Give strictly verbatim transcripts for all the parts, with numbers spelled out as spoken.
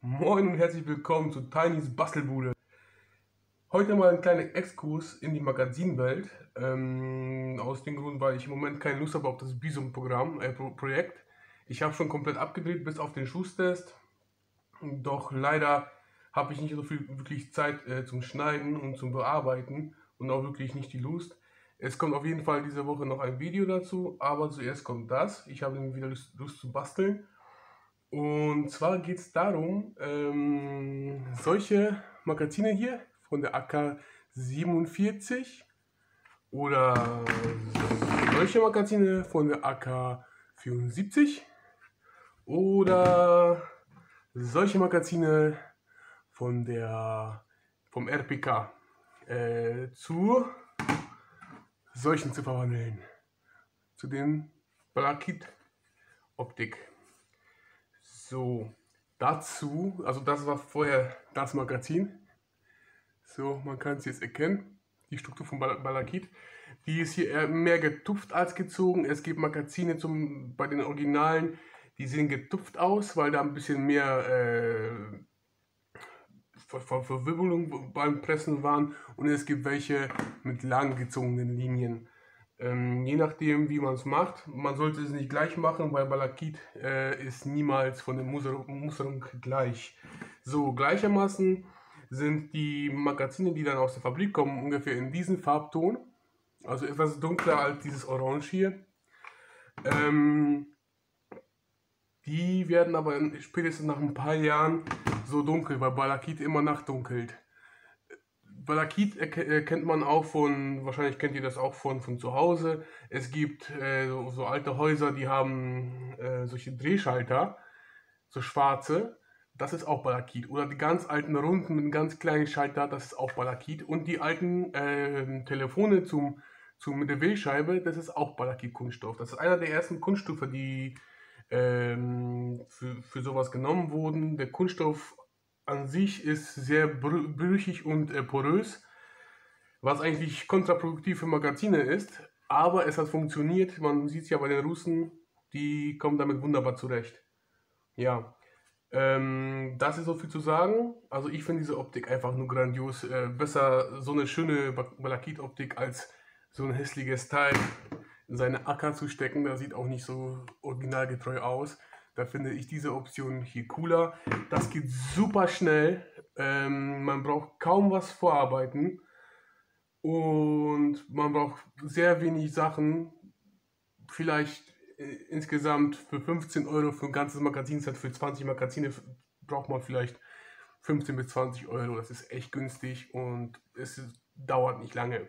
Moin und herzlich willkommen zu Tinys Bastelbude. Heute mal ein kleiner Exkurs in die Magazinwelt. Ähm, aus dem Grund, weil ich im Moment keine Lust habe auf das Bisum-Programm, äh, Pro Projekt. Ich habe schon komplett abgedreht bis auf den Schuss-Test. Doch leider habe ich nicht so viel wirklich Zeit äh, zum Schneiden und zum Bearbeiten und auch wirklich nicht die Lust. Es kommt auf jeden Fall diese Woche noch ein Video dazu, aber zuerst kommt das. Ich habe wieder Lust, Lust zu basteln. Und zwar geht es darum, ähm, solche Magazine hier von der A K siebenundvierzig oder solche Magazine von der A K vierundsiebzig oder solche Magazine von der, vom R P K äh, zu solchen zu verwandeln, zu den Balakit-Optik. So, dazu, also das war vorher das Magazin. So, man kann es jetzt erkennen, die Struktur von Balakit. Die ist hier eher mehr getupft als gezogen. Es gibt Magazine zum, bei den Originalen, die sehen getupft aus, weil da ein bisschen mehr äh, Ver Ver Verwirbelung beim Pressen waren. Und es gibt welche mit lang gezogenen Linien. Ähm, je nachdem, wie man es macht. Man sollte es nicht gleich machen, weil Balakit äh, ist niemals von der Musterung, Musterung gleich. So, gleichermaßen sind die Magazine, die dann aus der Fabrik kommen, ungefähr in diesem Farbton. Also etwas dunkler als dieses Orange hier. Ähm, die werden aber spätestens nach ein paar Jahren so dunkel, weil Balakit immer nachtdunkelt. Balakit kennt man auch von, wahrscheinlich kennt ihr das auch von, von zu Hause. Es gibt äh, so, so alte Häuser, die haben äh, solche Drehschalter, so schwarze. Das ist auch Balakit. Oder die ganz alten Runden mit einem ganz kleinen Schalter, das ist auch Balakit. Und die alten äh, Telefone zum, zum, mit der Wählscheibe, das ist auch Balakit-Kunststoff. Das ist einer der ersten Kunststoffe, die ähm, für, für sowas genommen wurden. Der Kunststoff an sich ist sehr brüchig und äh, porös, was eigentlich kontraproduktiv für Magazine ist, aber es hat funktioniert. Man sieht es ja bei den Russen, die kommen damit wunderbar zurecht. Ja, ähm, das ist so viel zu sagen. Also ich finde diese Optik einfach nur grandios. Äh, besser so eine schöne Balakit-Optik als so ein hässliches Teil in seine Acker zu stecken. Das sieht auch nicht so originalgetreu aus. Da finde ich diese Option hier cooler. Das geht super schnell. Ähm, man braucht kaum was vorarbeiten. Und man braucht sehr wenig Sachen. Vielleicht äh, insgesamt für fünfzehn Euro für ein ganzes Magazinset, für zwanzig Magazine braucht man vielleicht fünfzehn bis zwanzig Euro. Das ist echt günstig und es dauert nicht lange.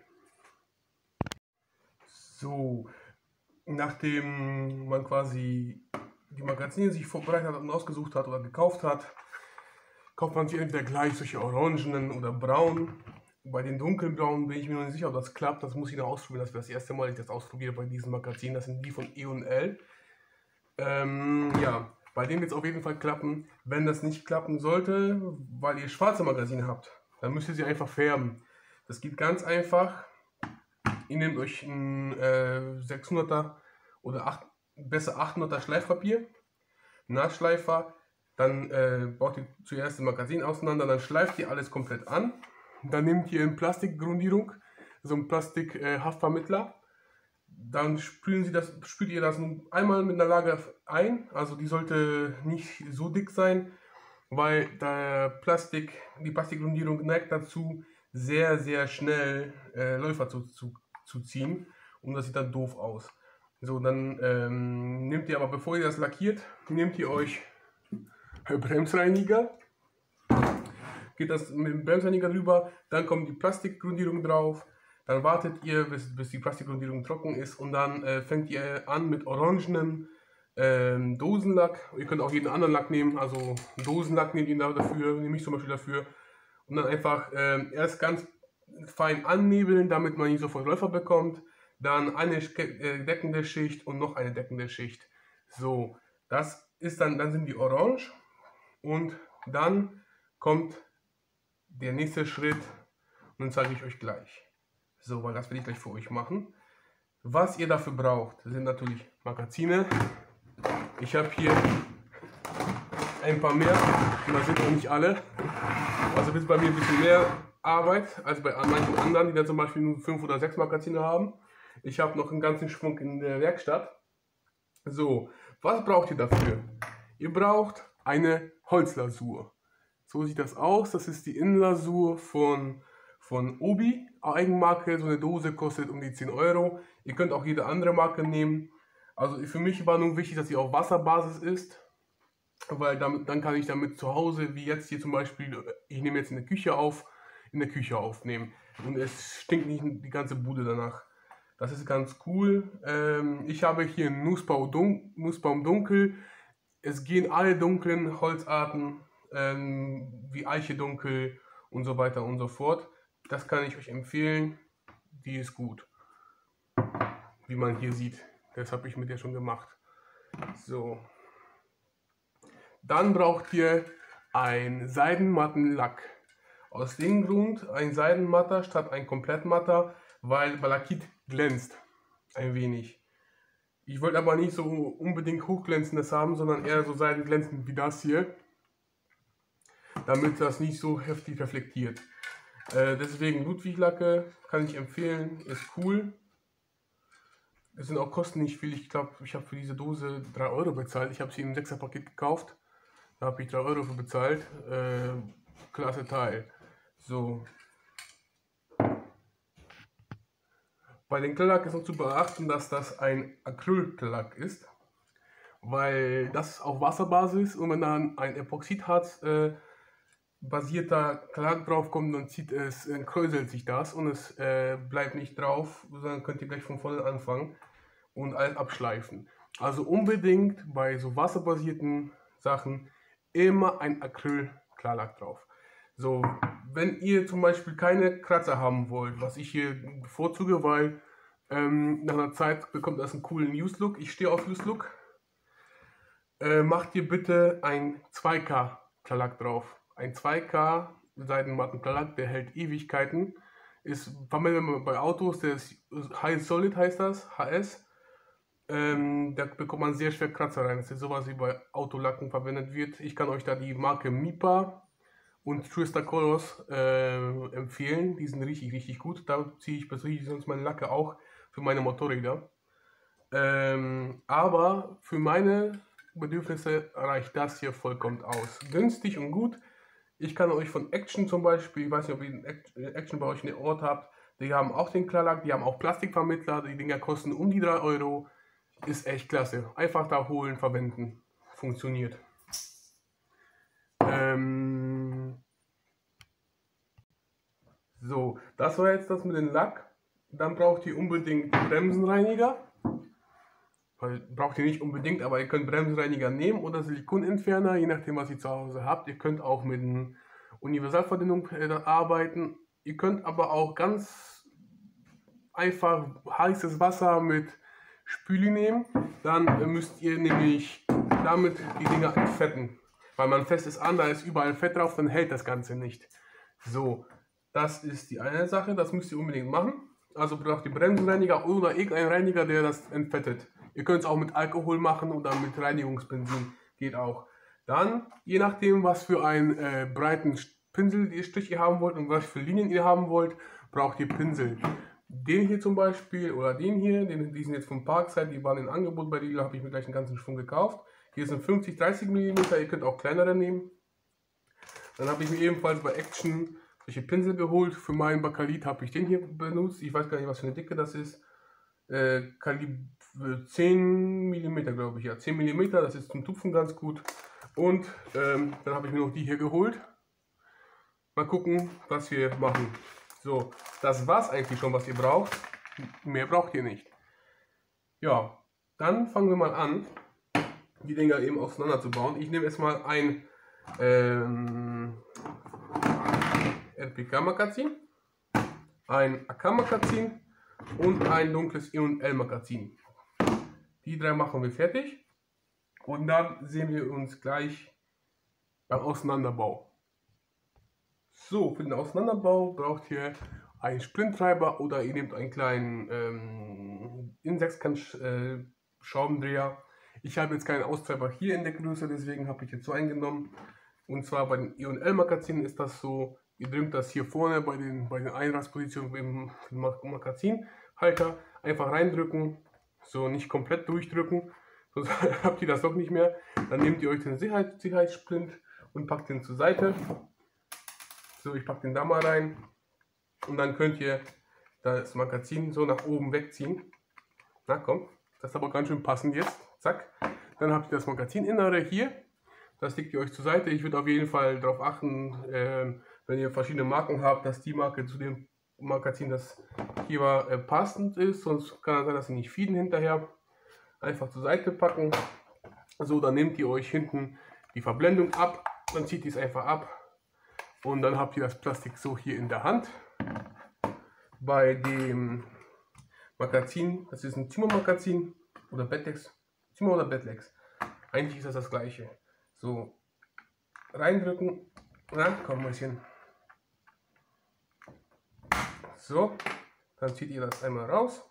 So, nachdem man quasi die Magazine sich vorbereitet hat und ausgesucht hat oder gekauft hat, kauft man sich entweder gleich solche orangenen oder braunen. Bei den dunkelbraunen bin ich mir noch nicht sicher, ob das klappt. Das muss ich noch ausprobieren. Das wäre das erste Mal, dass ich das ausprobiere bei diesem Magazin. Das sind die von E und L. Ähm, ja, bei dem wird es auf jeden Fall klappen. Wenn das nicht klappen sollte, weil ihr schwarze Magazine habt, dann müsst ihr sie einfach färben. Das geht ganz einfach. Ihr nehmt euch ein äh, sechshunderter oder acht, besser achthunderter Schleifpapier, Nahtschleifer, dann äh, baut ihr zuerst das Magazin auseinander, dann schleift ihr alles komplett an, dann nehmt ihr eine Plastikgrundierung, so ein Plastik-Haftvermittler, äh, dann spülen Sie das, spült ihr das einmal mit einer Lage ein, also die sollte nicht so dick sein, weil der Plastik, die Plastikgrundierung neigt dazu, sehr, sehr schnell äh, Läufer zu, zu, zu ziehen und das sieht dann doof aus. So, dann ähm, nehmt ihr aber, bevor ihr das lackiert, nehmt ihr euch Bremsreiniger, geht das mit dem Bremsreiniger drüber, dann kommt die Plastikgrundierung drauf, dann wartet ihr, bis, bis die Plastikgrundierung trocken ist und dann äh, fängt ihr an mit orangenem ähm, Dosenlack. Ihr könnt auch jeden anderen Lack nehmen, also Dosenlack nehmt ihr dafür, nehme ich zum Beispiel dafür. Und dann einfach ähm, erst ganz fein annebeln, damit man nicht sofort Läufer bekommt. Dann eine deckende Schicht und noch eine deckende Schicht. So, das ist dann, dann sind die orange und dann kommt der nächste Schritt und den zeige ich euch gleich. So, weil das werde ich gleich für euch machen. Was ihr dafür braucht, sind natürlich Magazine. Ich habe hier ein paar mehr. Und das sind auch nicht alle. Also ist bei mir ein bisschen mehr Arbeit als bei manchen anderen, die dann zum Beispiel nur fünf oder sechs Magazine haben. Ich habe noch einen ganzen Schwung in der Werkstatt. So, was braucht ihr dafür? Ihr braucht eine Holzlasur. So sieht das aus. Das ist die Innenlasur von, von Obi, Eigenmarke. So eine Dose kostet um die zehn Euro. Ihr könnt auch jede andere Marke nehmen. Also für mich war nun wichtig, dass sie auf Wasserbasis ist. Weil damit, dann kann ich damit zu Hause, wie jetzt hier zum Beispiel, ich nehme jetzt in der Küche auf, in der Küche aufnehmen. Und es stinkt nicht die ganze Bude danach. Das ist ganz cool. Ähm, ich habe hier einen Nussbaum, dun Nussbaum dunkel. Es gehen alle dunklen Holzarten, ähm, wie Eiche dunkel und so weiter und so fort. Das kann ich euch empfehlen. Die ist gut. Wie man hier sieht. Das habe ich mit der schon gemacht. So. Dann braucht ihr einen Seidenmattenlack. Aus dem Grund ein Seidenmatter statt ein Komplettmatter, weil Balakit glänzt ein wenig. Ich wollte aber nicht so unbedingt hochglänzendes haben, sondern eher so seidenglänzend wie das hier, damit das nicht so heftig reflektiert. Äh, deswegen Ludwig-Lacke kann ich empfehlen, ist cool. Es sind auch Kosten nicht viel. Ich glaube, ich habe für diese Dose drei Euro bezahlt. Ich habe sie im sechser Paket gekauft. Da habe ich drei Euro für bezahlt. Äh, klasse Teil. So. Bei dem Klarlack ist noch zu beachten, dass das ein Acrylklarlack ist. Weil das auf Wasserbasis und wenn dann ein Epoxidharz äh, basierter Klarlack drauf kommt, dann zieht es, äh, kräuselt sich das und es äh, bleibt nicht drauf, sondern könnt ihr gleich von vorne anfangen und alles abschleifen. Also unbedingt bei so wasserbasierten Sachen immer ein Acryl-Klarlack drauf. So, wenn ihr zum Beispiel keine Kratzer haben wollt, was ich hier bevorzuge, weil ähm, nach einer Zeit bekommt das einen coolen Use-Look. Ich stehe auf Use-Look. Äh, macht ihr bitte ein zwei K Klarlack drauf. Ein zwei K Seidenmatten Klarlack, der hält Ewigkeiten. Ist verwendet man bei Autos, der ist High Solid heißt das, H S. Ähm, da bekommt man sehr schwer Kratzer rein. Das ist sowas wie bei Autolacken verwendet wird. Ich kann euch da die Marke Mipa und Twister Colors äh, empfehlen. Die sind richtig, richtig gut. Da ziehe ich persönlich sonst meine Lacke auch für meine Motorräder. Ähm, aber für meine Bedürfnisse reicht das hier vollkommen aus. Günstig und gut. Ich kann euch von Action zum Beispiel, ich weiß nicht, ob ihr Action bei euch in der Ort habt, die haben auch den Klarlack, die haben auch Plastikvermittler, die Dinger kosten um die drei Euro. Ist echt klasse. Einfach da holen, verwenden. Funktioniert. Ähm so, das war jetzt das mit dem Lack. Dann braucht ihr unbedingt Bremsenreiniger. Weil, braucht ihr nicht unbedingt, aber ihr könnt Bremsenreiniger nehmen oder Silikonentferner, je nachdem was ihr zu Hause habt. Ihr könnt auch mit einer Universalverdünnung äh, arbeiten. Ihr könnt aber auch ganz einfach heißes Wasser mit Spüli nehmen, dann müsst ihr nämlich damit die Dinger entfetten. Weil man fest es an, da ist überall Fett drauf, dann hält das Ganze nicht. So, das ist die eine Sache, das müsst ihr unbedingt machen. Also braucht ihr Bremsenreiniger oder irgendeinen Reiniger, der das entfettet. Ihr könnt es auch mit Alkohol machen oder mit Reinigungsbenzin, geht auch. Dann, je nachdem, was für einen äh, breiten Pinselstrich ihr haben wollt und was für Linien ihr haben wollt, braucht ihr Pinsel. Den hier zum Beispiel oder den hier, den, die sind jetzt vom Parkside, die waren in Angebot bei Lidl, habe ich mir gleich einen ganzen Schwung gekauft. Hier sind fünfzig, dreißig Millimeter, ihr könnt auch kleinere nehmen. Dann habe ich mir ebenfalls bei Action solche Pinsel geholt. Für meinen Bakalit habe ich den hier benutzt. Ich weiß gar nicht, was für eine Dicke das ist. Äh, Kaliber zehn Millimeter, glaube ich. Ja, zehn Millimeter, das ist zum Tupfen ganz gut. Und ähm, dann habe ich mir noch die hier geholt. Mal gucken, was wir machen. So, das war's eigentlich schon, was ihr braucht. Mehr braucht ihr nicht. Ja, dann fangen wir mal an, die Dinger eben auseinanderzubauen. Ich nehme jetzt mal ein ähm, R P K-Magazin, ein A K-Magazin und ein dunkles E und L-Magazin. Die drei machen wir fertig und dann sehen wir uns gleich beim Auseinanderbau. So, für den Auseinanderbau braucht ihr einen Sprinttreiber oder ihr nehmt einen kleinen ähm, Insektkant-Schraubendreher. Ich habe jetzt keinen Austreiber hier in der Größe, deswegen habe ich jetzt so eingenommen. Und zwar bei den E und L-Magazinen ist das so, ihr drückt das hier vorne bei den, bei den Einradspositionen im Magazinhalter einfach reindrücken, so nicht komplett durchdrücken, sonst habt ihr das doch nicht mehr. Dann nehmt ihr euch den Sicherheit, Sicherheitssplint und packt den zur Seite. So, ich packe den da mal rein und dann könnt ihr das Magazin so nach oben wegziehen. Na komm, das ist aber ganz schön passend jetzt. Zack. Dann habt ihr das Magazininnere hier. Das legt ihr euch zur Seite. Ich würde auf jeden Fall darauf achten, äh, wenn ihr verschiedene Marken habt, dass die Marke zu dem Magazin, das hier war, äh, passend ist. Sonst kann es sein, dass sie nicht feeden hinterher. Einfach zur Seite packen. So, dann nehmt ihr euch hinten die Verblendung ab. Dann zieht ihr es einfach ab. Und dann habt ihr das Plastik so hier in der Hand. Bei dem Magazin, das ist ein Zimmermagazin oder Bettlex, Zimmer oder Bettlex. Eigentlich ist das das gleiche. So, reindrücken. Na, komm ein bisschen. So, dann zieht ihr das einmal raus.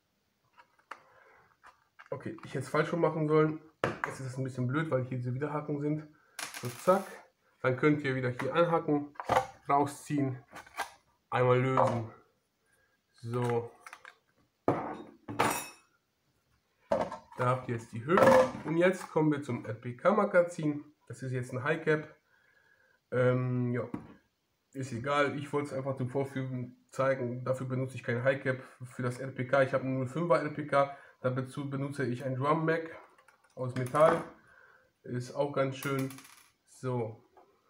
Okay, ich hätte es falsch schon machen sollen. Jetzt ist es ein bisschen blöd, weil hier diese Widerhaken sind. So, zack. Dann könnt ihr wieder hier anhaken, rausziehen, einmal lösen. So. Da habt ihr jetzt die Höhe. Und jetzt kommen wir zum R P K-Magazin. Das ist jetzt ein High Cap. Ähm, ja, ist egal. Ich wollte es einfach zum Vorführen zeigen. Dafür benutze ich kein High Cap für das R P K. Ich habe einen null Komma fünfer R P K. Dazu benutze ich ein Drum Mag aus Metall. Ist auch ganz schön. So.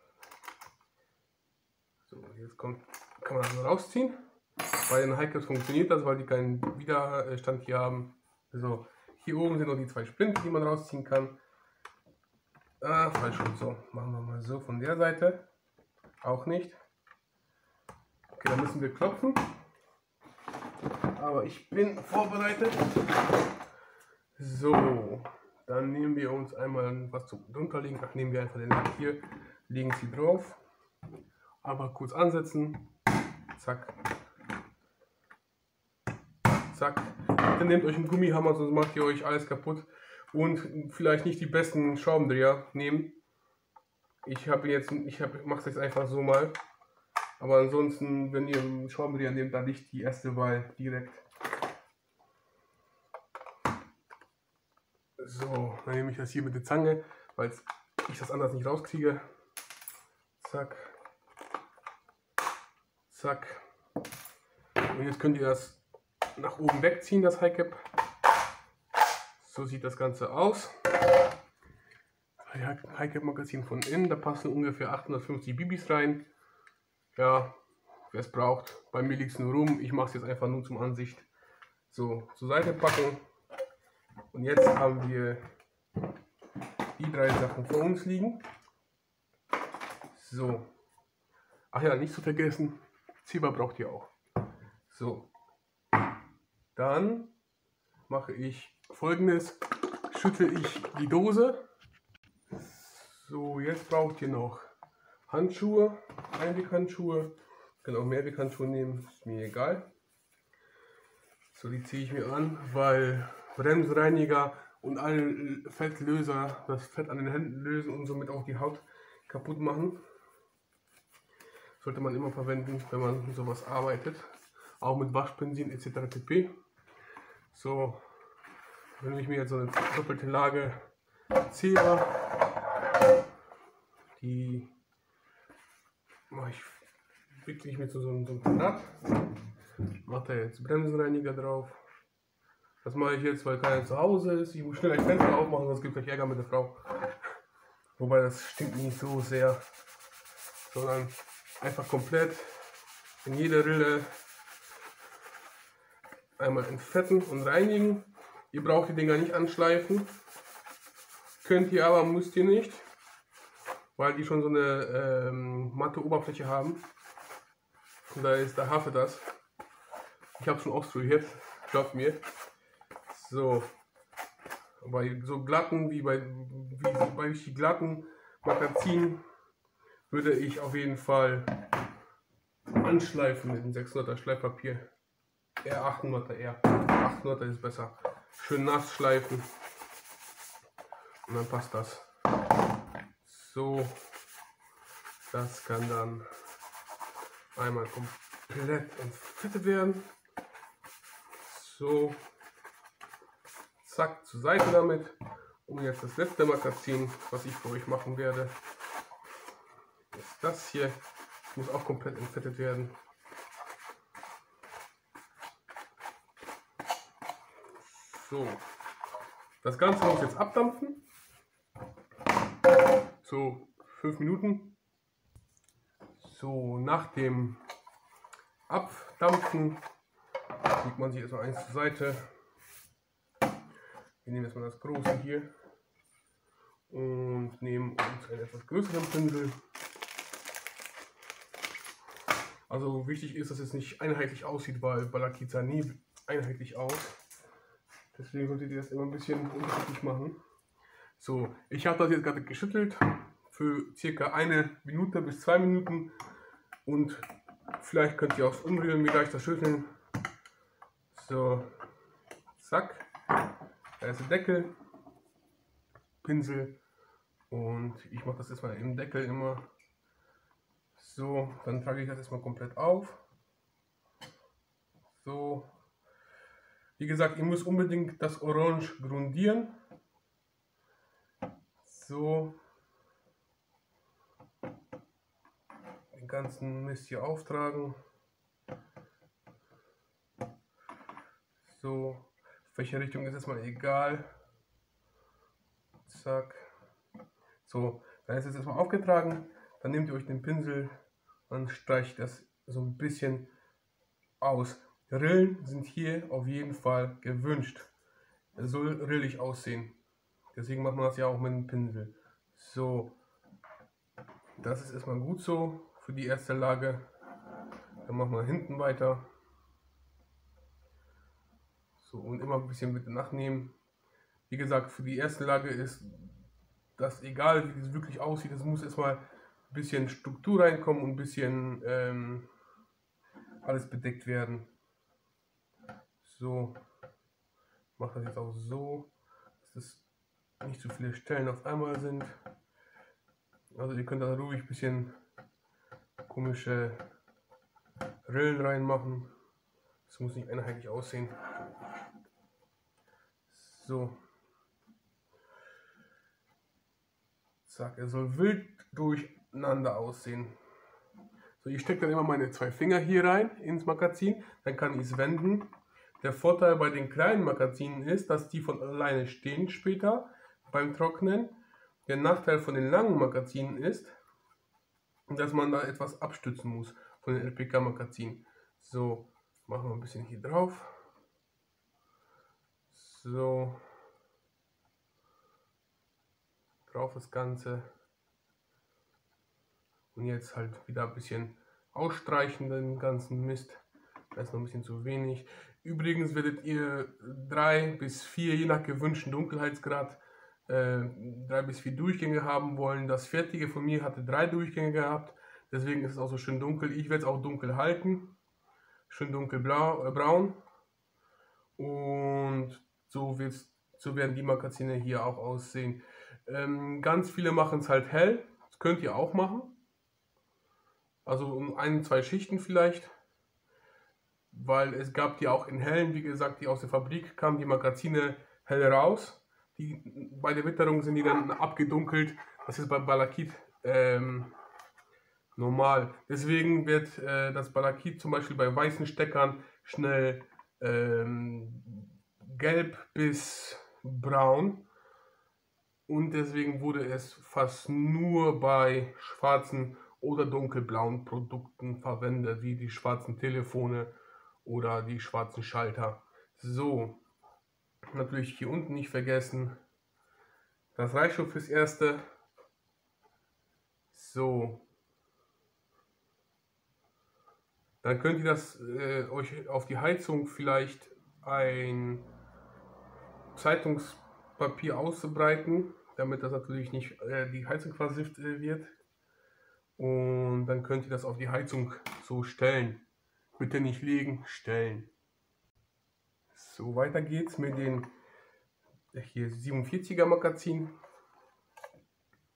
So, jetzt kommt, kann man das rausziehen. Bei den High Caps funktioniert das, weil die keinen Widerstand hier haben. So, hier oben sind noch die zwei Splinte, die man rausziehen kann. Ah, falsch rum. So, machen wir mal so von der Seite. Auch nicht. Okay, dann müssen wir klopfen. Aber ich bin vorbereitet. So, dann nehmen wir uns einmal was zum drunterlegen. Ach, nehmen wir einfach den Lack hier, legen sie drauf. Aber kurz ansetzen. Zack. Zack. Dann nehmt euch einen Gummihammer, sonst macht ihr euch alles kaputt. Und vielleicht nicht die besten Schraubendreher nehmen. Ich habe jetzt, ich mache es jetzt einfach so mal. Aber ansonsten, wenn ihr einen Schraubendreher nehmt, dann nicht die erste Wahl direkt. So, dann nehme ich das hier mit der Zange, weil ich das anders nicht rauskriege. Zack. Zack. Und jetzt könnt ihr das nach oben wegziehen, das High Cap. So sieht das Ganze aus. High Cap Magazin von innen, da passen ungefähr achthundertfünfzig Bibis rein. Ja, wer es braucht. Bei mir liegt es nur rum. Ich mache es jetzt einfach nur zum Ansicht. So, zur Seite packen. Und jetzt haben wir die drei Sachen vor uns liegen. So. Ach ja, nicht zu vergessen, Zebra braucht ihr auch. So. Dann mache ich Folgendes. Schüttle ich die Dose. So, jetzt braucht ihr noch Handschuhe, Einweghandschuhe. Ich kann auch Mehrweghandschuhe nehmen, ist mir egal. So, die ziehe ich mir an, weil Bremsreiniger und alle Fettlöser das Fett an den Händen lösen und somit auch die Haut kaputt machen. Sollte man immer verwenden, wenn man mit sowas arbeitet. Auch mit Waschbenzin et cetera pp. So, wenn ich mir jetzt so eine doppelte Lage Zebra, die mache ich, wickle ich mir zu so einem, so einem Quadrat, mache da jetzt Bremsenreiniger drauf. Das mache ich jetzt, weil keiner zu Hause ist. Ich muss schnell ein Fenster aufmachen, sonst gibt es gleich Ärger mit der Frau. Wobei das stinkt nicht so sehr, sondern einfach komplett in jede Rille einmal entfetten und reinigen. Ihr braucht die Dinger nicht anschleifen. Könnt ihr aber, müsst ihr nicht, weil die schon so eine ähm, matte Oberfläche haben. Und da ist, da haftet das. Ich habe schon ausprobiert, glaubt mir. So, bei so glatten wie bei, wie bei richtig glatten Magazinen würde ich auf jeden Fall anschleifen mit dem sechshunderter Schleifpapier. Eher achthunderter, eher achthunderter ist besser. Schön nass schleifen. Und dann passt das. So, das kann dann einmal komplett entfettet werden. So, zack, zur Seite damit. Und jetzt das letzte Magazin, was ich für euch machen werde, ist das hier. Das muss auch komplett entfettet werden. So, das Ganze muss jetzt abdampfen. So fünf Minuten. So, nach dem Abdampfen legt man sich erstmal eins zur Seite. Wir nehmen erstmal das große hier und nehmen uns einen etwas größeren Pinsel. Also wichtig ist, dass es nicht einheitlich aussieht, weil Balakit sah nie einheitlich aus. Deswegen solltet ihr das immer ein bisschen unterschiedlich machen. So, ich habe das jetzt gerade geschüttelt für circa eine Minute bis zwei Minuten und vielleicht könnt ihr auch umrühren, mir gleich das schütteln. So, zack, da ist der Deckel, Pinsel und ich mache das erstmal im Deckel immer. So, dann trage ich das erstmal komplett auf. So. Wie gesagt, ihr müsst unbedingt das Orange grundieren. So. Den ganzen Mist hier auftragen. So. Welche Richtung ist erstmal egal. Zack. So, dann ist es erstmal aufgetragen. Dann nehmt ihr euch den Pinsel und streicht das so ein bisschen aus. Rillen sind hier auf jeden Fall gewünscht. Es soll rillig aussehen. Deswegen macht man das ja auch mit dem Pinsel. So, das ist erstmal gut so für die erste Lage. Dann machen wir hinten weiter. So, und immer ein bisschen mit nachnehmen. Wie gesagt, für die erste Lage ist das egal, wie es wirklich aussieht. Es muss erstmal ein bisschen Struktur reinkommen und ein bisschen ähm, alles bedeckt werden. So, ich mache das jetzt auch so, dass es nicht so viele Stellen auf einmal sind. Also ihr könnt da ruhig ein bisschen komische Rillen reinmachen. Es muss nicht einheitlich aussehen. So. Zack, er soll wild durcheinander aussehen. So, ich stecke dann immer meine zwei Finger hier rein ins Magazin, dann kann ich es wenden. Der Vorteil bei den kleinen Magazinen ist, dass die von alleine stehen später beim Trocknen. Der Nachteil von den langen Magazinen ist, dass man da etwas abstützen muss von den L P K-Magazinen. So, machen wir ein bisschen hier drauf. So, drauf das Ganze. Und jetzt halt wieder ein bisschen ausstreichen den ganzen Mist. Da ist noch ein bisschen zu wenig. Übrigens werdet ihr drei bis vier, je nach gewünschten Dunkelheitsgrad, äh, drei bis vier Durchgänge haben wollen. Das fertige von mir hatte drei Durchgänge gehabt. Deswegen ist es auch so schön dunkel. Ich werde es auch dunkel halten. Schön dunkelblau, äh, braun. Und so, wird's, so werden die Magazine hier auch aussehen. Ähm, ganz viele machen es halt hell. Das könnt ihr auch machen. Also um ein, zwei Schichten vielleicht. Weil es gab die auch in hellen, wie gesagt, die aus der Fabrik kamen, die Magazine hell raus. Die, bei der Witterung sind die dann abgedunkelt. Das ist bei Balakit ähm, normal. Deswegen wird äh, das Balakit zum Beispiel bei weißen Steckern schnell ähm, gelb bis braun. Und deswegen wurde es fast nur bei schwarzen oder dunkelblauen Produkten verwendet, wie die schwarzen Telefone oder die schwarzen Schalter. So, natürlich hier unten nicht vergessen. Das reicht schon fürs Erste. So. Dann könnt ihr das äh, euch auf die Heizung vielleicht ein Zeitungspapier ausbreiten, damit das natürlich nicht äh, die Heizung versifft äh, wird. Und dann könnt ihr das auf die Heizung so stellen. Bitte nicht legen, stellen. So, weiter geht's mit den hier siebenundvierziger Magazin.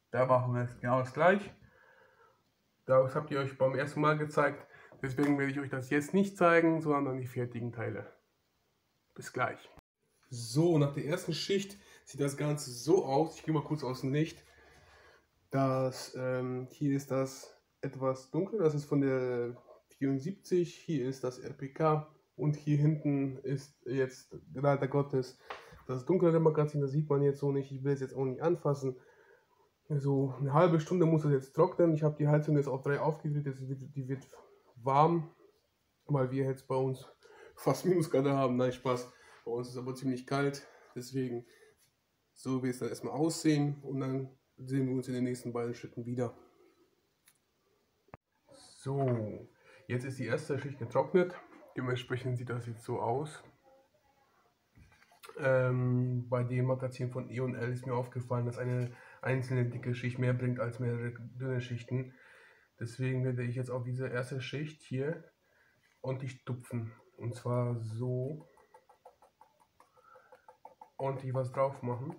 Da machen wir genau das gleich. Das habt ihr euch beim ersten Mal gezeigt. Deswegen werde ich euch das jetzt nicht zeigen, sondern die fertigen Teile. Bis gleich. So, nach der ersten Schicht sieht das Ganze so aus. Ich gehe mal kurz aus dem Licht. Das, ähm, hier ist das etwas dunkler, das ist von der vierundsiebzig. Hier ist das R P K. Und hier hinten ist jetzt leider Gottes das dunklere Magazin. Das sieht man jetzt so nicht. Ich will es jetzt auch nicht anfassen. So eine halbe Stunde muss es jetzt trocknen. Ich habe die Heizung jetzt auf drei aufgedreht. Jetzt wird, die wird warm, weil wir jetzt bei uns fast Minusgrade haben. Nein, Spaß. Bei uns ist es aber ziemlich kalt. Deswegen, so wird es dann erstmal aussehen. Und dann sehen wir uns in den nächsten beiden Schritten wieder. So, jetzt ist die erste Schicht getrocknet. Dementsprechend sieht das jetzt so aus. Ähm, bei dem Magazin von E und L ist mir aufgefallen, dass eine einzelne dicke Schicht mehr bringt als mehrere dünne Schichten. Deswegen werde ich jetzt auf diese erste Schicht hier ordentlich tupfen. Und zwar so ordentlich was drauf machen.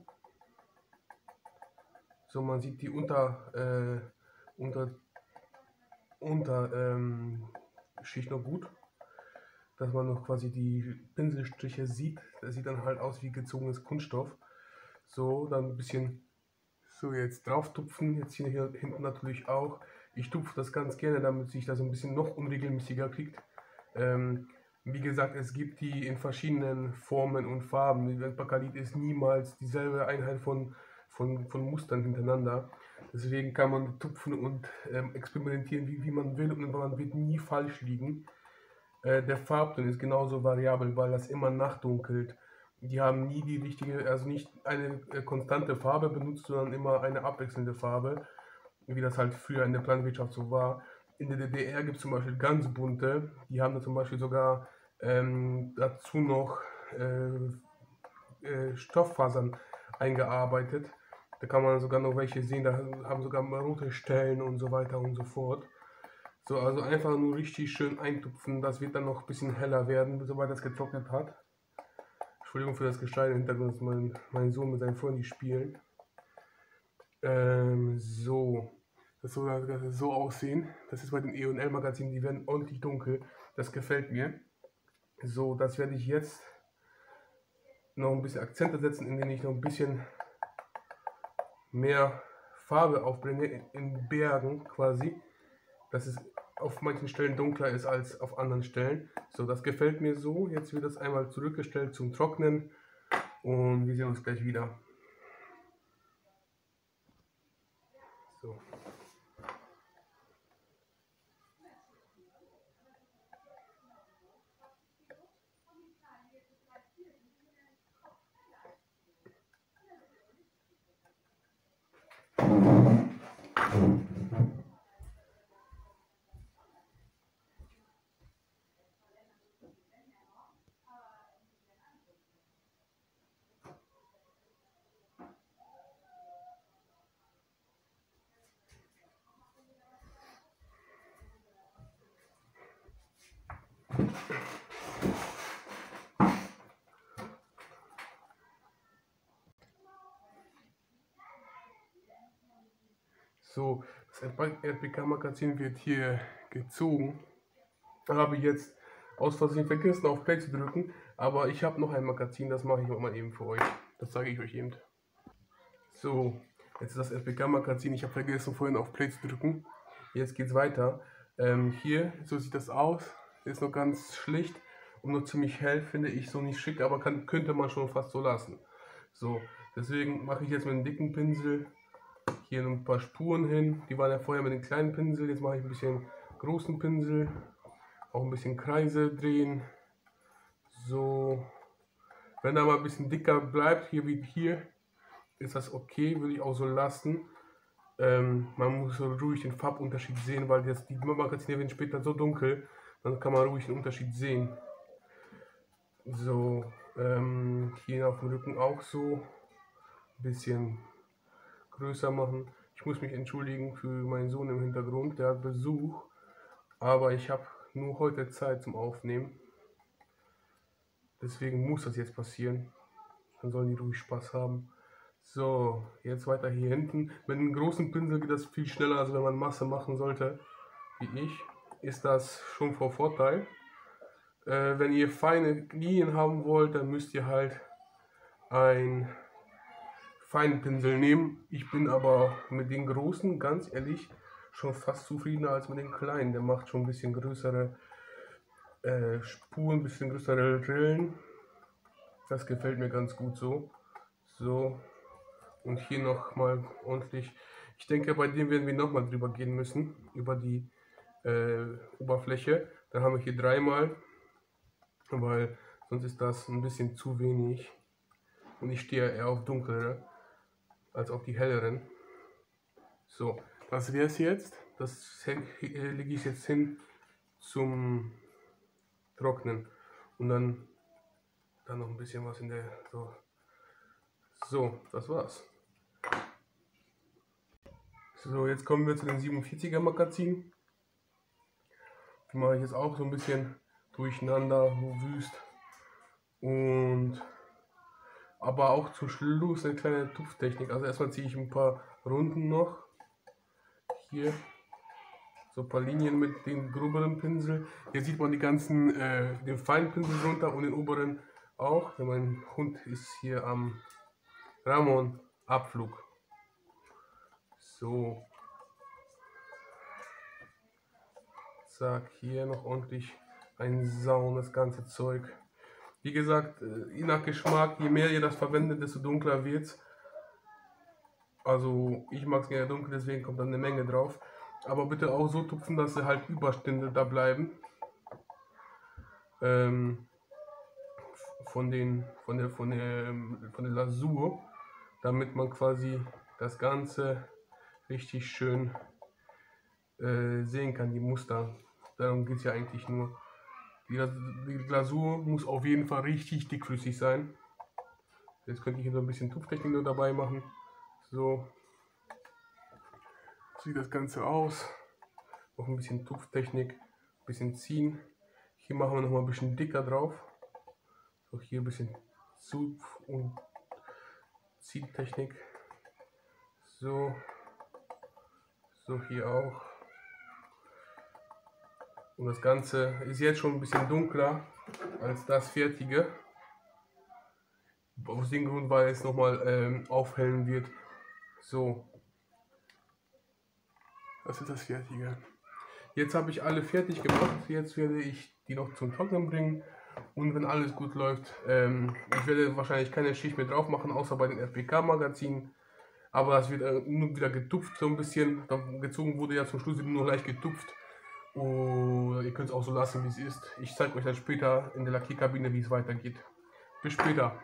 So, man sieht die unter, äh, unter, unter ähm, Schicht noch gut. Dass man noch quasi die Pinselstriche sieht. Das sieht dann halt aus wie gezogenes Kunststoff. So, dann ein bisschen so jetzt drauf tupfen. Jetzt hier, hier hinten natürlich auch. Ich tupfe das ganz gerne, damit sich das ein bisschen noch unregelmäßiger kriegt. Ähm, wie gesagt, es gibt die in verschiedenen Formen und Farben. Das Bakalit ist niemals dieselbe Einheit von, von, von Mustern hintereinander. Deswegen kann man tupfen und ähm, experimentieren, wie, wie man will, und man wird nie falsch liegen. Der Farbton ist genauso variabel, weil das immer nachdunkelt. Die haben nie die richtige, also nicht eine konstante Farbe benutzt, sondern immer eine abwechselnde Farbe, wie das halt früher in der Planwirtschaft so war. In der D D R gibt es zum Beispiel ganz bunte, die haben da zum Beispiel sogar ähm, dazu noch äh, äh, Stofffasern eingearbeitet. Da kann man sogar noch welche sehen, da haben sogar rote Stellen und so weiter und so fort. So, also einfach nur richtig schön eintupfen. Das wird dann noch ein bisschen heller werden, sobald das getrocknet hat. Entschuldigung für das Geschrei im Hintergrund, dass mein, mein Sohn mit seinen Freunden spielt. Ähm, so. Das soll das so aussehen. Das ist bei den E und L Magazinen, die werden ordentlich dunkel. Das gefällt mir. So, das werde ich jetzt noch ein bisschen Akzente setzen, indem ich noch ein bisschen mehr Farbe aufbringe in Bergen quasi. Das ist auf manchen Stellen dunkler ist als auf anderen Stellen. So, das gefällt mir so. Jetzt wird das einmal zurückgestellt zum Trocknen und wir sehen uns gleich wieder. So. So, das R P K-Magazin wird hier gezogen. Ich habe jetzt aus Versehen vergessen, auf Play zu drücken, aber ich habe noch ein Magazin, das mache ich mal eben für euch. Das zeige ich euch eben. So, jetzt ist das R P K-Magazin. Ich habe vergessen, vorhin auf Play zu drücken. Jetzt geht es weiter. Ähm, hier, so sieht das aus. Ist noch ganz schlicht und noch ziemlich hell, finde ich so nicht schick, aber kann, könnte man schon fast so lassen. So, deswegen mache ich jetzt mit einem dicken Pinsel hier ein paar Spuren hin. Die waren ja vorher mit dem kleinen Pinsel. Jetzt mache ich ein bisschen großen Pinsel. Auch ein bisschen Kreise drehen. So. Wenn da mal ein bisschen dicker bleibt, hier wie hier, ist das okay, würde ich auch so lassen. Ähm, man muss so ruhig den Farbunterschied sehen, weil jetzt die Magazine werden später so dunkel, dann kann man ruhig den Unterschied sehen. So, ähm, hier auf dem Rücken auch so. Ein bisschen größer machen. Ich muss mich entschuldigen für meinen Sohn im Hintergrund, der hat Besuch, aber ich habe nur heute Zeit zum Aufnehmen. Deswegen muss das jetzt passieren. Dann sollen die ruhig Spaß haben. So, jetzt weiter hier hinten. Mit einem großen Pinsel geht das viel schneller, als wenn man Masse machen sollte, wie ich. Ist das schon von Vorteil. Äh, wenn ihr feine Linien haben wollt, dann müsst ihr halt einen feinen Pinsel nehmen. Ich bin aber mit den großen, ganz ehrlich, schon fast zufriedener als mit den kleinen. Der macht schon ein bisschen größere äh, Spuren, ein bisschen größere Rillen. Das gefällt mir ganz gut so. So. Und hier noch mal ordentlich. Ich denke, bei dem werden wir noch mal drüber gehen müssen, über die äh, Oberfläche. Dann haben wir hier dreimal, weil sonst ist das ein bisschen zu wenig. Und ich stehe eher auf dunklere als auf die helleren. So, das wäre es jetzt. Das lege ich jetzt hin zum Trocknen. Und dann, dann noch ein bisschen was in der... So, so das war's. So, jetzt kommen wir zu den siebenundvierziger Magazin. Die mache ich jetzt auch so ein bisschen durcheinander, so wüst. Und aber auch zum Schluss eine kleine Tupftechnik. Also erstmal ziehe ich ein paar Runden noch. Hier so ein paar Linien mit dem groberen Pinsel. Hier sieht man die ganzen, äh, den feinen Pinsel runter und den oberen auch. Mein Hund ist hier am Ramon-Abflug. So. Zack, hier noch ordentlich einsauen, das ganze Zeug. Wie gesagt, je nach Geschmack, je mehr ihr das verwendet, desto dunkler wird es. Also ich mag es gerne dunkel, deswegen kommt dann eine Menge drauf. Aber bitte auch so tupfen, dass sie halt Überstände da bleiben. Ähm, von, den, von, der, von, der, von der Lasur, damit man quasi das Ganze richtig schön äh, sehen kann, die Muster. Darum geht es ja eigentlich nur. Die, die Glasur muss auf jeden Fall richtig dickflüssig sein. Jetzt könnte ich hier so ein bisschen Tupftechnik nur dabei machen. So sieht das Ganze aus. Noch ein bisschen Tupftechnik, ein bisschen ziehen. Hier machen wir noch mal ein bisschen dicker drauf. So, hier ein bisschen Zupf- und Ziehtechnik. So, so hier auch. Und das Ganze ist jetzt schon ein bisschen dunkler als das fertige. Aus dem Grund, weil es nochmal ähm, aufhellen wird. So. Das ist das fertige. Jetzt habe ich alle fertig gemacht. Jetzt werde ich die noch zum Trocknen bringen. Und wenn alles gut läuft, ähm, ich werde wahrscheinlich keine Schicht mehr drauf machen, außer bei den F B K-Magazinen. Aber das wird äh, nur wieder getupft so ein bisschen. Gezogen wurde ja zum Schluss nur leicht getupft. Oder ihr könnt es auch so lassen, wie es ist. Ich zeige euch dann später in der Lackierkabine, wie es weitergeht. Bis später.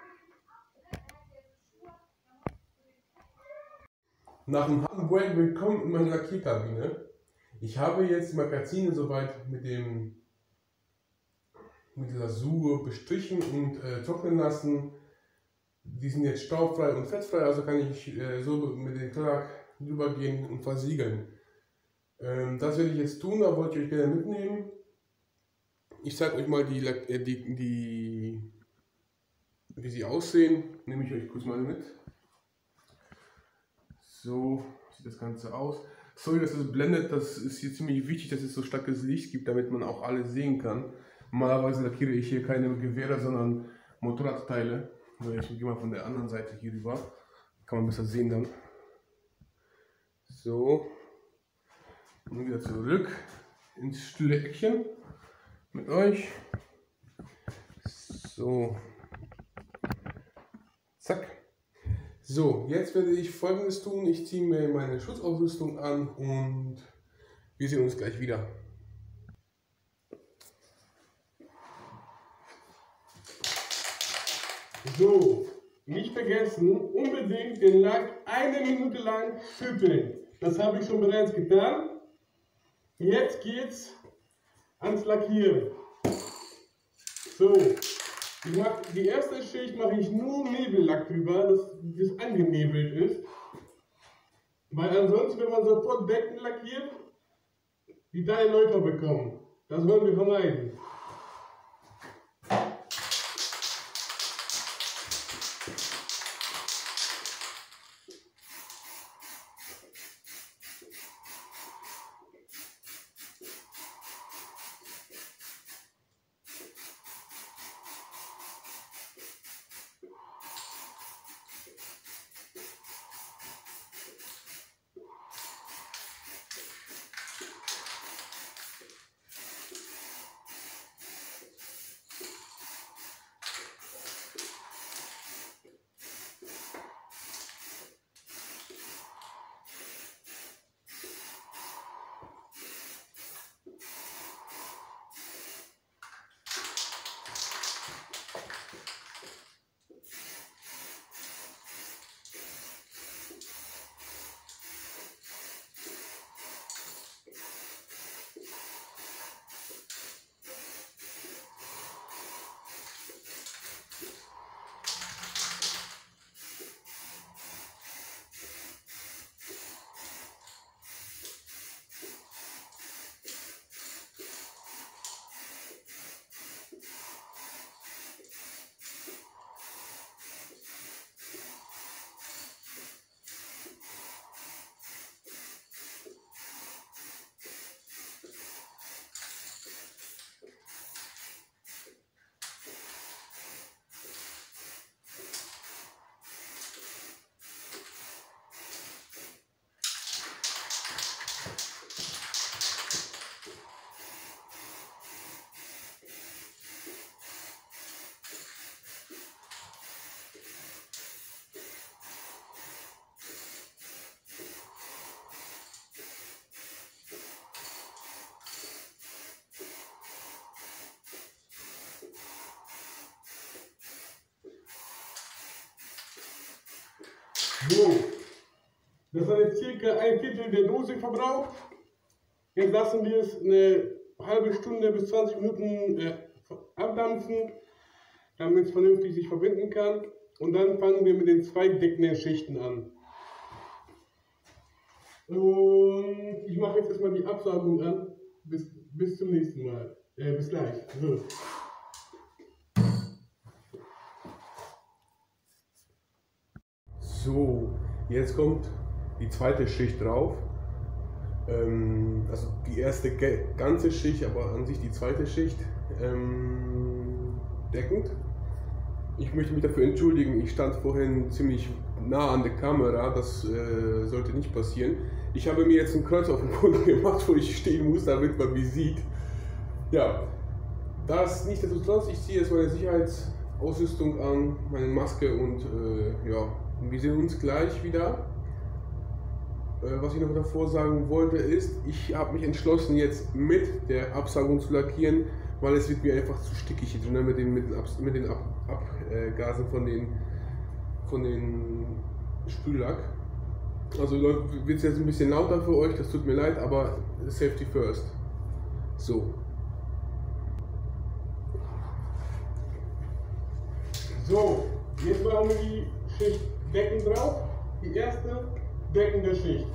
Nach dem harten Break willkommen in meiner Lackierkabine. Ich habe jetzt die Magazine soweit mit dem mit der Lasur bestrichen und äh, trocknen lassen. Die sind jetzt staubfrei und fettfrei, also kann ich äh, so mit dem Lack drüber gehen und versiegeln. Ähm, das werde ich jetzt tun, da wollte ich euch gerne mitnehmen. Ich zeige euch mal die, äh, die, die, wie sie aussehen. Nehme ich euch kurz mal mit. So sieht das Ganze aus. Sorry, dass es blendet, das ist hier ziemlich wichtig, dass es so starkes Licht gibt, damit man auch alles sehen kann. Normalerweise lackiere ich hier keine Gewehre, sondern Motorradteile. Ich gehe mal von der anderen Seite hier rüber. Kann man besser sehen dann. So. Und wieder zurück ins stille Eckchen mit euch. So. Zack. So, jetzt werde ich Folgendes tun. Ich ziehe mir meine Schutzausrüstung an und wir sehen uns gleich wieder. So, nicht vergessen, unbedingt den Lack eine Minute lang schütteln. Das habe ich schon bereits getan. Jetzt geht's ans Lackieren. So, ich mach, die erste Schicht mache ich nur Nebellack drüber, dass das angenebelt ist. Weil ansonsten, wenn man sofort Decken lackiert, die drei Läufer bekommen. Das wollen wir vermeiden. So, das hat jetzt circa ein Viertel der Dose verbraucht. Jetzt lassen wir es eine halbe Stunde bis zwanzig Minuten äh, abdampfen, damit es vernünftig sich verbinden kann. Und dann fangen wir mit den zwei deckenden Schichten an. Und ich mache jetzt erstmal die Absaugung an. Bis, bis zum nächsten Mal. Äh, bis gleich. So. So, jetzt kommt die zweite Schicht drauf. Ähm, also die erste ganze Schicht, aber an sich die zweite Schicht ähm, deckend. Ich möchte mich dafür entschuldigen, ich stand vorhin ziemlich nah an der Kamera, das äh, sollte nicht passieren. Ich habe mir jetzt ein Kreuz auf den Boden gemacht, wo ich stehen muss, damit man mich sieht. Ja, das nichtsdestotrotz, ich ziehe jetzt meine Sicherheitsausrüstung an, meine Maske und äh, ja, wir sehen uns gleich wieder. Äh, was ich noch davor sagen wollte ist, ich habe mich entschlossen jetzt mit der Absaugung zu lackieren, weil es wird mir einfach zu stickig hier drin mit den, mit den, Ab, mit den Ab, Abgasen von den, von den Spüllack. Also wird es jetzt ein bisschen lauter für euch, das tut mir leid, aber Safety first. So. So, jetzt machen wir die Schicht Decken drauf. Die erste deckende Schicht.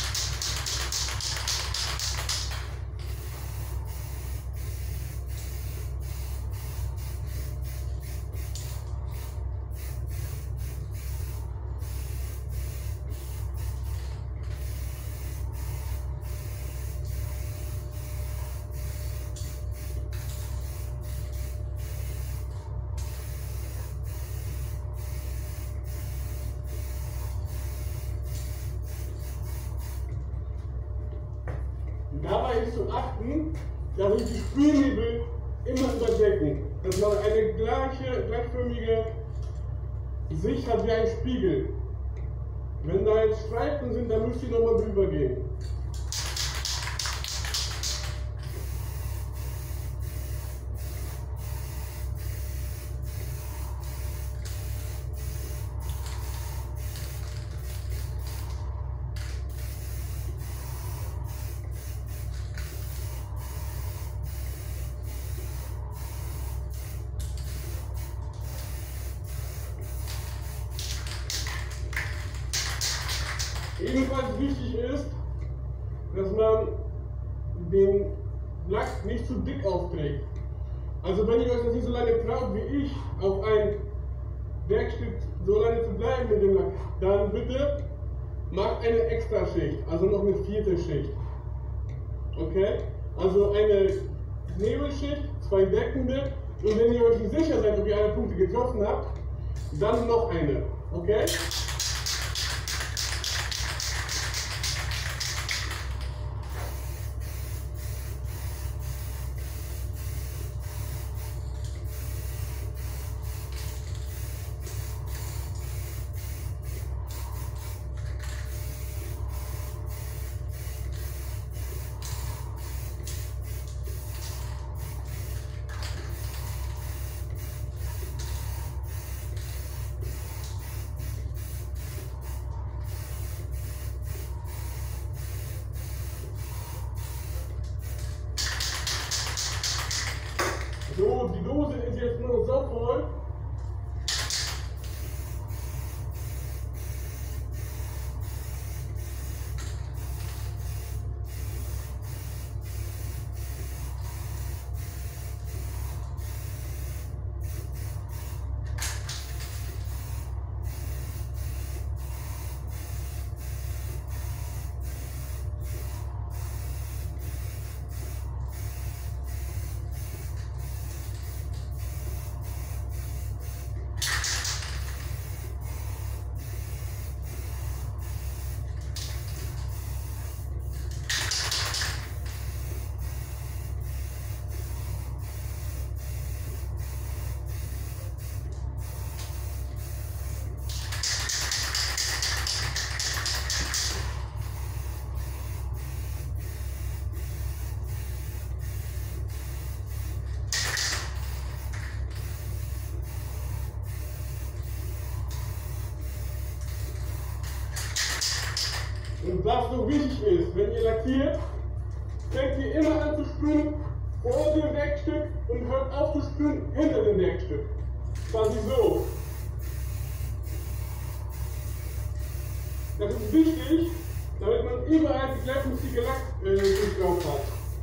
Dabei ist zu achten, dass sich die Spülhebel immer überdecken, dass man eine gleiche, gleichförmige Sicht hat wie ein Spiegel. Wenn da jetzt Streifen sind, dann müsst ihr nochmal drüber gehen. Ebenfalls wichtig ist, dass man den Lack nicht zu dick aufträgt. Also wenn ihr euch das nicht so lange traut wie ich, auf ein Werkstück so lange zu bleiben mit dem Lack, dann bitte macht eine extra Schicht, also noch eine vierte Schicht. Okay? Also eine Nebelschicht, zwei deckende, und wenn ihr euch nicht sicher seid, ob ihr alle Punkte getroffen habt, dann noch eine. Okay? So, die Dose ist jetzt nur so voll. was so wichtig ist, wenn ihr lackiert, fängt ihr immer an zu sprühen vor dem Werkstück und hört auf zu sprühen hinter dem Werkstück. Quasi so. Das ist wichtig, damit man überall die gleichmäßige Lack äh, drauf hat.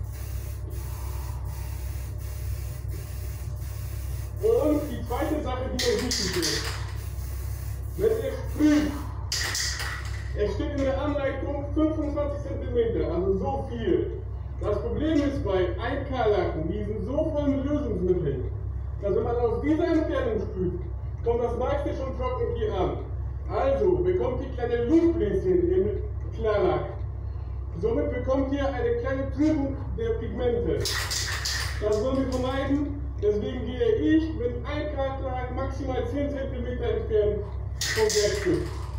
Und die zweite Sache, die mir wichtig ist, wenn ihr sprüht, es steht in der Anleitung fünfundzwanzig Zentimeter, also so viel. Das Problem ist bei ein K Lacken, die sind so voll mit Lösungsmitteln, dass wenn man aus dieser Entfernung sprüht, kommt das meiste schon trocken hier an. Also bekommt ihr kleine Luftbläschen im Klarlack. Somit bekommt ihr eine kleine Trübung der Pigmente. Das wollen wir vermeiden, deswegen gehe ich mit ein K Lack maximal zehn Zentimeter entfernt vom Werkstück.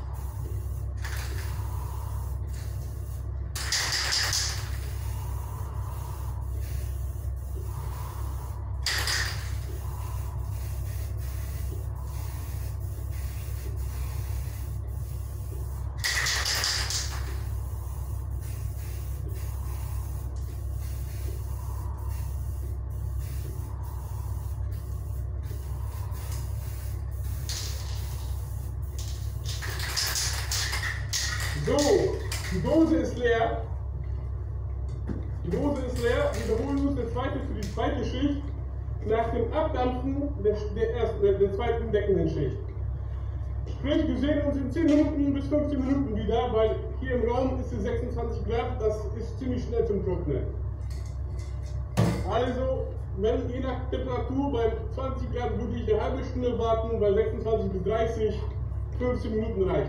So, die Dose ist leer. Die Dose ist leer. Wir wiederholen uns das zweite für die zweite Schicht nach dem Abdampfen der, der, ersten, der zweiten deckenden Schicht. Sprich, wir sehen uns in zehn Minuten bis fünfzehn Minuten wieder, weil hier im Raum ist es sechsundzwanzig Grad, das ist ziemlich schnell zum Trocknen. Also, wenn je nach Temperatur bei zwanzig Grad würde ich eine halbe Stunde warten, bei sechsundzwanzig bis dreißig, fünfzehn Minuten reicht.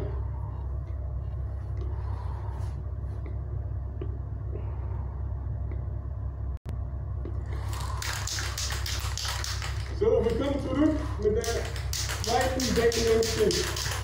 So, wir kommen zurück mit der zweiten deckenden Schicht.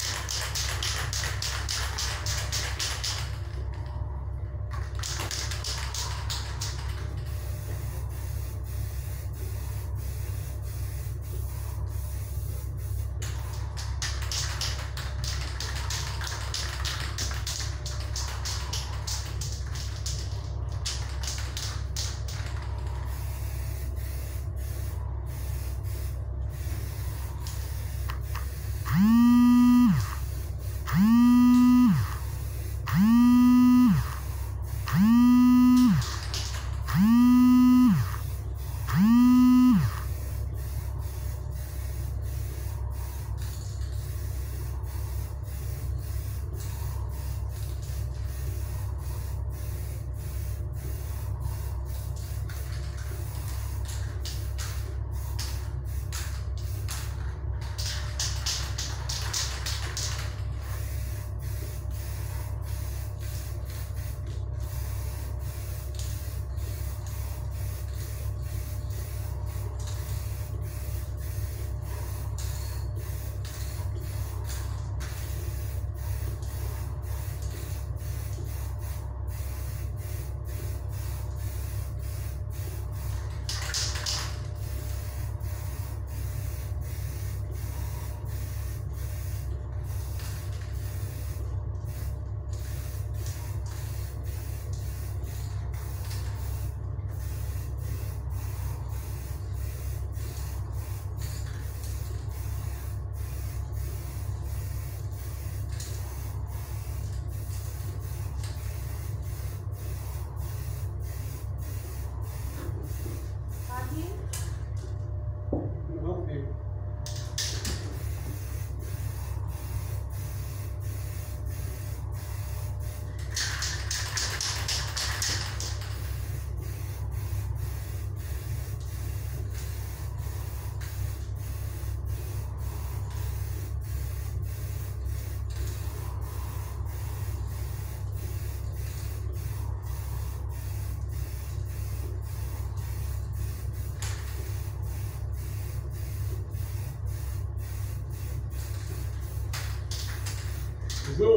So,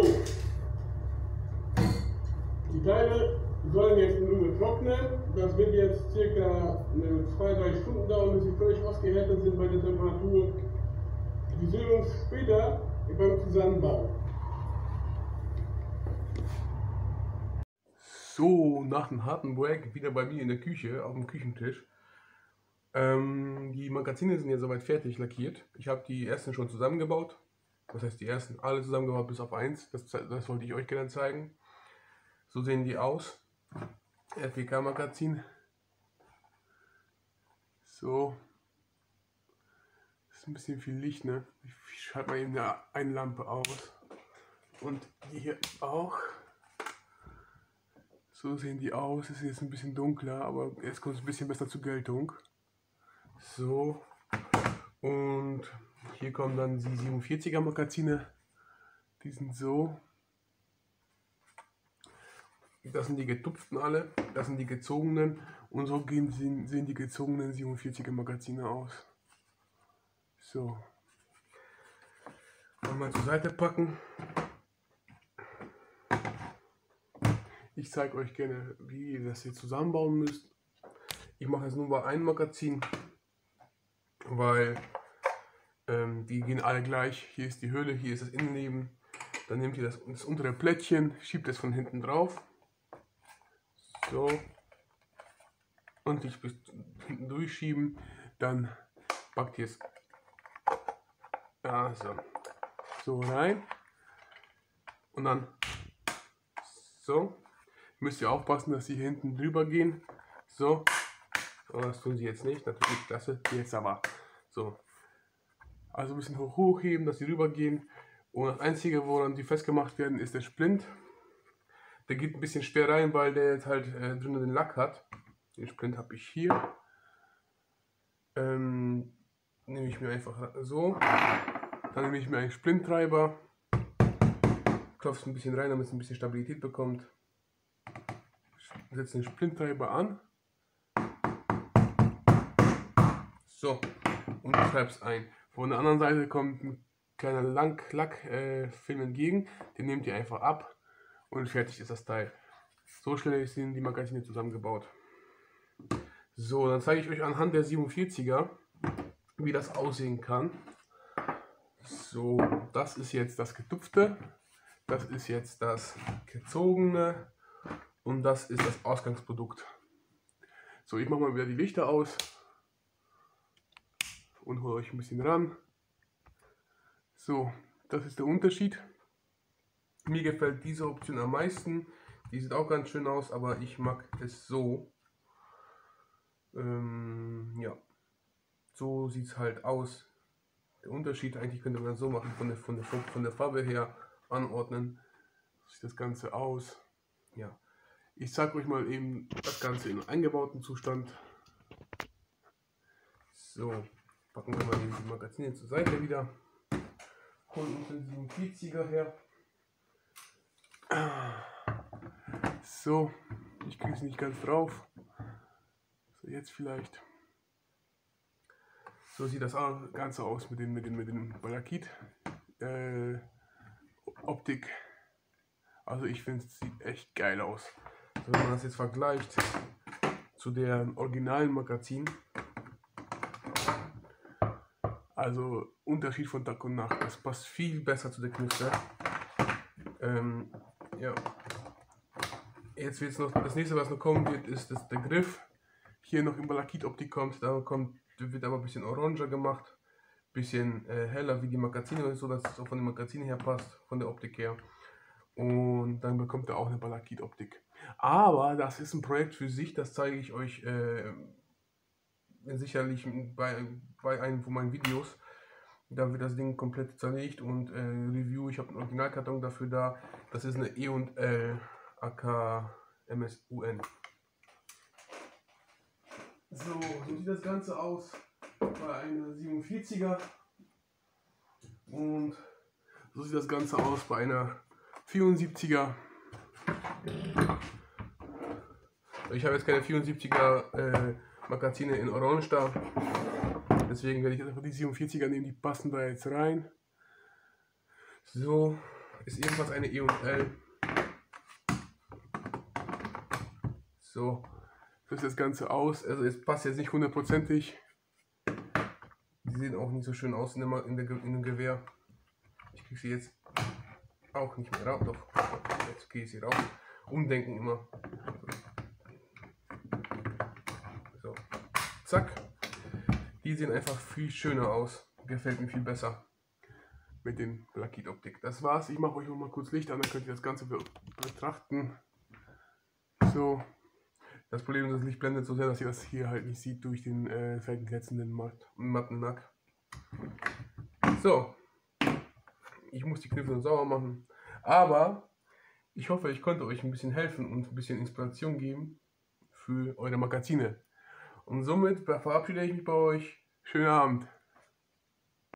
die Teile sollen jetzt nur trocknen. Das wird jetzt circa zwei bis drei Stunden dauern, bis sie völlig ausgehärtet sind bei der Temperatur. Wir sehen uns später beim Zusammenbau. So, nach einem harten Break wieder bei mir in der Küche, auf dem Küchentisch. Ähm, die Magazine sind ja soweit fertig lackiert. Ich habe die ersten schon zusammengebaut. Das heißt, die ersten alle zusammengebaut bis auf eins. Das, das wollte ich euch gerne zeigen. So sehen die aus. R P K-Magazin. So. Das ist ein bisschen viel Licht, ne? Ich schalte mal eben eine Lampe aus. Und die hier auch. So sehen die aus. Es ist jetzt ein bisschen dunkler, aber jetzt kommt es ein bisschen besser zur Geltung. So. Und hier kommen dann die siebenundvierziger Magazine. Die sind so. Das sind die getupften alle. Das sind die gezogenen. Und so gehen, sehen die gezogenen siebenundvierziger Magazine aus. So. Mal zur Seite packen. Ich zeige euch gerne, wie ihr das hier zusammenbauen müsst. Ich mache jetzt nur bei einem Magazin, weil ähm, die gehen alle gleich. Hier ist die Hülle, hier ist das Innenleben. Dann nehmt ihr das, das untere Plättchen, schiebt es von hinten drauf. So. Und nicht bis hinten durchschieben. Dann packt ihr es also, so rein. Und dann so. Müsst ihr aufpassen, dass sie hier hinten drüber gehen. So. So, das tun sie jetzt nicht. Natürlich klasse. Jetzt aber. So. Also ein bisschen hoch hochheben, dass sie rüber gehen. Und das Einzige, woran die festgemacht werden, ist der Splint. Der geht ein bisschen schwer rein, weil der jetzt halt äh, drinnen den Lack hat. Den Splint habe ich hier. Ähm, nehme ich mir einfach so. Dann nehme ich mir einen Splinttreiber. Klopfe es ein bisschen rein, damit es ein bisschen Stabilität bekommt. Setze den Splinttreiber an. So. Und treibe es ein. Von der anderen Seite kommt ein kleiner Lackfilm äh, entgegen. Den nehmt ihr einfach ab. Und fertig ist das Teil. So schnell sind die Magazine zusammengebaut. So, dann zeige ich euch anhand der siebenundvierziger, wie das aussehen kann. So, das ist jetzt das getupfte, das ist jetzt das gezogene und das ist das Ausgangsprodukt. So, ich mache mal wieder die Lichter aus und hole euch ein bisschen ran. So, das ist der Unterschied. Mir gefällt diese Option am meisten. Die sieht auch ganz schön aus, aber ich mag es so. Ähm, ja, so sieht es halt aus. Der Unterschied, eigentlich könnte man so machen, von der, von der, von der Farbe her anordnen. So sieht das Ganze aus. Ja, ich zeige euch mal eben das Ganze im eingebauten Zustand. So, packen wir mal die Magazine zur Seite wieder. Holen uns den siebenundvierziger her. So, ich kriege es nicht ganz drauf. So, jetzt vielleicht. So sieht das Ganze aus mit dem, mit dem, mit dem Balakit äh, Optik. Also ich finde, es sieht echt geil aus. So, wenn man das jetzt vergleicht zu der originalen Magazin. Also Unterschied von Tag und Nacht. Das passt viel besser zu der Knister. Ähm, ja. Jetzt wird es noch, das nächste, was noch kommen wird, ist dass der Griff hier noch in Balakit-Optik kommt. Da kommt, wird aber ein bisschen oranger gemacht, ein bisschen äh, heller wie die Magazine und so, dass es auch von den Magazinen her passt, von der Optik her. Und dann bekommt er auch eine Balakit-Optik. Aber das ist ein Projekt für sich, das zeige ich euch äh, sicherlich bei, bei einem von meinen Videos. Da wird das Ding komplett zerlegt und äh, Review. Ich habe einen Originalkarton dafür da. Das ist eine E und L A K M S U N. So, so sieht das Ganze aus bei einer siebenundvierziger. Und so sieht das Ganze aus bei einer vierundsiebziger. Ich habe jetzt keine vierundsiebziger äh, Magazine in Orange da. Deswegen werde ich einfach die siebenundvierziger nehmen, die passen da jetzt rein. So, ist ebenfalls eine E und L. So, so sieht das Ganze aus. Also es passt jetzt nicht hundertprozentig. Die sehen auch nicht so schön aus in, der, in, der, in dem Gewehr. Ich kriege sie jetzt auch nicht mehr raus. Doch, jetzt gehe ich sie raus. umdenken immer. So, zack. Die sehen einfach viel schöner aus. Gefällt mir viel besser mit den Balakit-Optik. Das war's. Ich mache euch noch mal kurz Licht an, dann könnt ihr das Ganze betrachten. So. Das Problem ist, das Licht blendet so sehr, dass ihr das hier halt nicht sieht durch den äh, felgenglänzenden Matt, matten Lack. So. Ich muss die Knöpfe noch sauber machen. Aber ich hoffe, ich konnte euch ein bisschen helfen und ein bisschen Inspiration geben für eure Magazine. Und somit verabschiede ich mich bei euch. Schönen Abend.